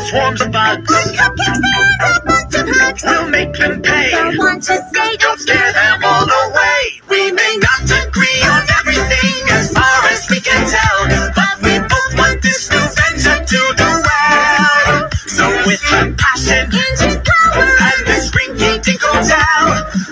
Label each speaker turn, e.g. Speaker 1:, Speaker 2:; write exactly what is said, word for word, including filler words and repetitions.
Speaker 1: swarms of bugs.
Speaker 2: But cupcakes and a bunch of hugs
Speaker 1: We'll make them pay.
Speaker 2: They'll want to stay.
Speaker 1: Don't scare them all away. We may not agree on everything as far as we can tell, but we both want this new venture to do well. So with compassion
Speaker 2: And his power
Speaker 1: and this rinky-dink hotel,